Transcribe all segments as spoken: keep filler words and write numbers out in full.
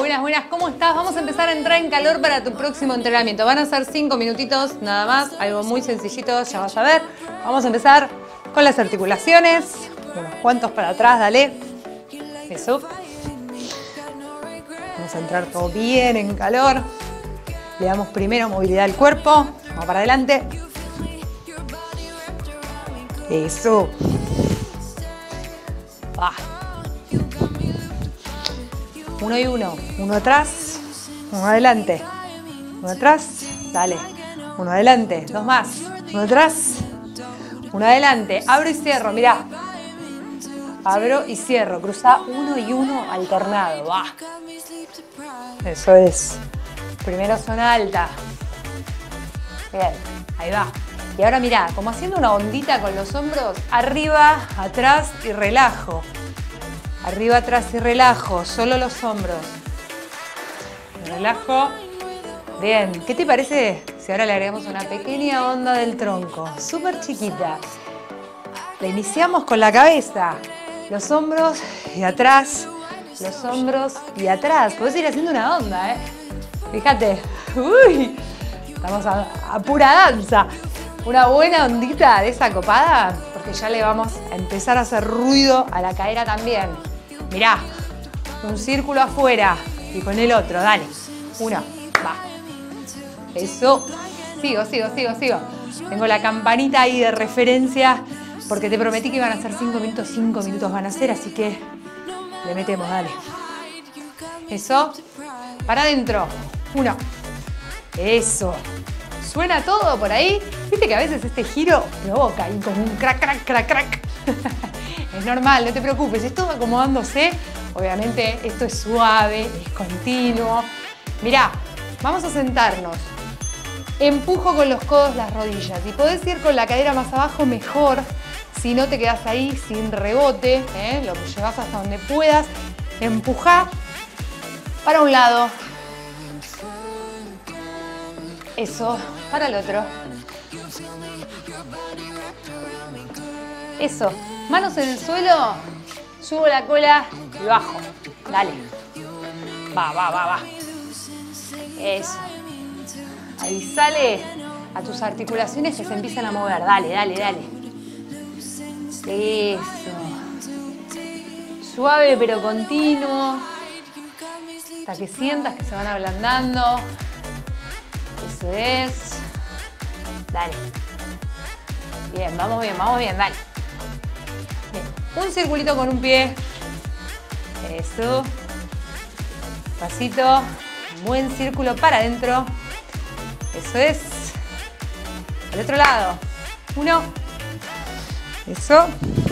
buenas, buenas, ¿cómo estás? Vamos a empezar a entrar en calor para tu próximo entrenamiento. Van a ser cinco minutitos nada más, algo muy sencillito, ya vas a ver. Vamos a empezar con las articulaciones, unos cuantos para atrás, dale. Eso. Vamos a entrar todo bien en calor. Le damos primero movilidad al cuerpo, vamos para adelante. Eso. Va. Uno y uno. Uno atrás, uno adelante. Uno atrás, dale. Uno adelante, dos más. Uno atrás, uno adelante. Abro y cierro, mirá. Abro y cierro. Cruza uno y uno alternado. Va. Eso es. Primero zona alta. Bien, ahí va. Y ahora mirá, como haciendo una ondita con los hombros, arriba, atrás y relajo. Arriba, atrás y relajo, solo los hombros. Relajo. Bien, ¿qué te parece si ahora le agregamos una pequeña onda del tronco? Súper chiquita. La iniciamos con la cabeza. Los hombros y atrás, los hombros y atrás. Podés ir haciendo una onda, ¿eh? Fíjate. Uy, estamos a, a pura danza. Una buena ondita de esa copada, porque ya le vamos a empezar a hacer ruido a la cadera también. Mirá, un círculo afuera y con el otro, dale. Uno, va. Eso. Sigo, sigo, sigo, sigo. Tengo la campanita ahí de referencia porque te prometí que iban a ser cinco minutos, cinco minutos van a ser, así que le metemos, dale. Eso. Para adentro. Uno. Eso. ¿Suena todo por ahí? Viste que a veces este giro provoca ahí como un crack, crack, crack, crack. Es normal, no te preocupes, es todo acomodándose. Obviamente esto es suave, es continuo. Mirá, vamos a sentarnos. Empujo con los codos las rodillas. Si podés ir con la cadera más abajo, mejor. Si no, te quedás ahí sin rebote, ¿eh? Lo llevas hasta donde puedas. Empujá para un lado. Eso, para el otro. Eso, manos en el suelo, subo la cola y bajo. Dale. Va, va, va, va. Eso. Avisale a tus articulaciones que se empiezan a mover. Dale, dale, dale. Eso. Suave pero continuo. Hasta que sientas que se van ablandando. Eso es. Dale. Bien, vamos bien, vamos bien, dale. Bien. Un circulito con un pie. Eso. Pasito. Buen círculo para adentro. Eso es. Al otro lado. Uno. Eso.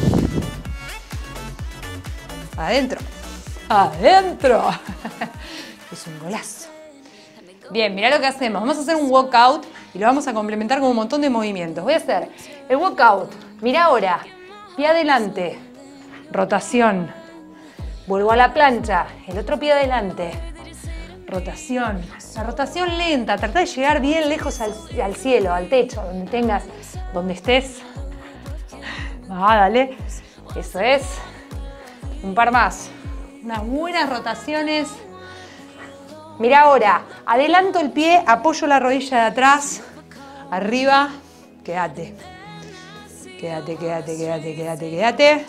Adentro. Adentro. Es un golazo. Bien, mirá lo que hacemos. Vamos a hacer un walkout y lo vamos a complementar con un montón de movimientos. Voy a hacer el walkout. Mirá ahora. Pie adelante. Rotación. Vuelvo a la plancha. El otro pie adelante. Rotación. La rotación lenta. Trata de llegar bien lejos al, al cielo, al techo, donde tengas, donde estés. Ah, dale. Eso es. Un par más. Unas buenas rotaciones. Mira ahora, adelanto el pie, apoyo la rodilla de atrás, arriba, quédate. Quédate, quédate, quédate, quédate, quédate.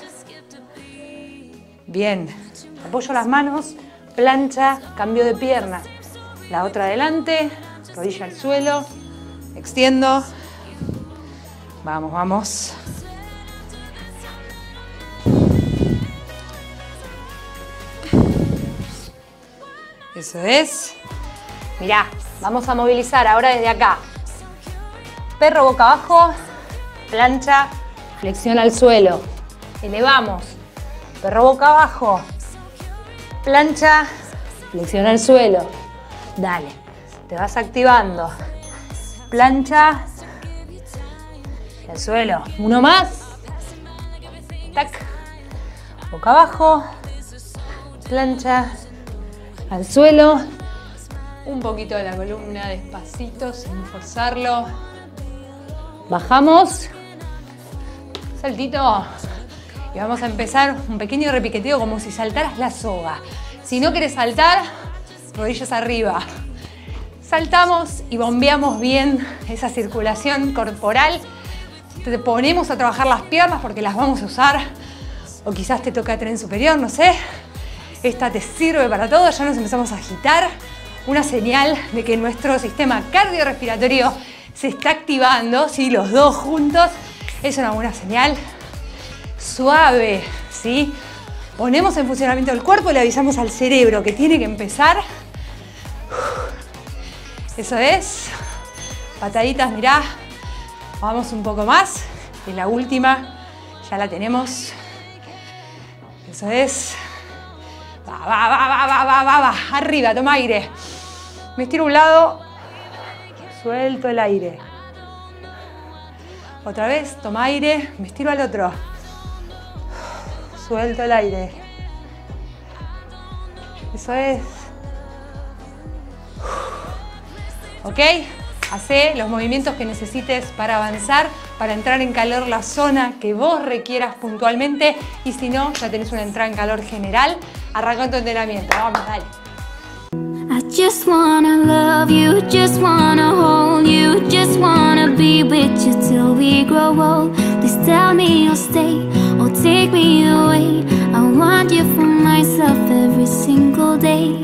Bien, apoyo las manos, plancha, cambio de pierna. La otra adelante, rodilla al suelo, extiendo. Vamos, vamos. Eso es. Mirá, vamos a movilizar ahora desde acá. Perro boca abajo, plancha, flexión al suelo. Elevamos. Perro boca abajo, plancha, flexión al suelo. Dale, te vas activando. Plancha, al suelo. Uno más. Tac. Boca abajo, plancha, al suelo, un poquito de la columna despacito, sin forzarlo. Bajamos, saltito y vamos a empezar un pequeño repiqueteo como si saltaras la soga. Si no querés saltar, rodillas arriba. Saltamos y bombeamos bien esa circulación corporal. Te ponemos a trabajar las piernas porque las vamos a usar. O quizás te toca tren superior, no sé. Esta te sirve para todo. Ya nos empezamos a agitar. Una señal de que nuestro sistema cardiorrespiratorio se está activando. ¿Sí? Los dos juntos. Es una buena señal. Suave, ¿sí? Ponemos en funcionamiento el cuerpo y le avisamos al cerebro que tiene que empezar. Eso es. Pataditas, mirá. Vamos un poco más. Y la última ya la tenemos. Eso es. Va, va, va, va, va, va, va, va. Arriba, toma aire. Me estiro a un lado. Suelto el aire. Otra vez, toma aire. Me estiro al otro. Suelto el aire. Eso es. ¿Ok? Hacé los movimientos que necesites para avanzar, para entrar en calor la zona que vos requieras puntualmente. Y si no, ya tenés una entrada en calor general. Arranca tu entrenamiento. Vamos, dale. I just wanna love you, just wanna hold you, just wanna be with you till we grow old. Please tell me you'll stay or take me away. I want you for myself every single day.